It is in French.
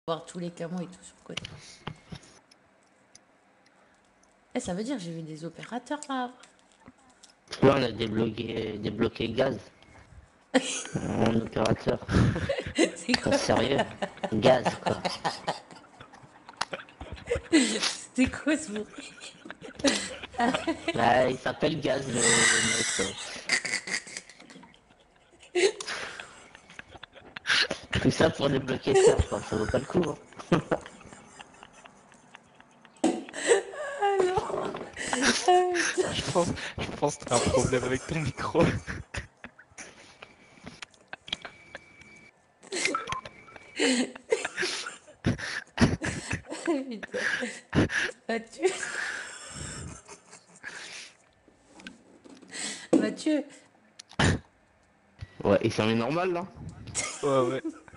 voir tous les camos et tout sur le côté. Eh, ça veut dire que j'ai vu des opérateurs là. Là, on a débloqué gaz en opérateur. C'est Pas quoi? sérieux. Gaz, quoi. C'est quoi ce bruit? Bah, il s'appelle Gaz, le mec. Tout ça pour débloquer ça, quoi. Ça vaut pas le coup. Hein. Ah non. Ah, putain. Je pense que t'as un problème avec ton micro. Putain. Mathieu. Mathieu. Ouais, et ça en est normal, là? Ouais, ouais.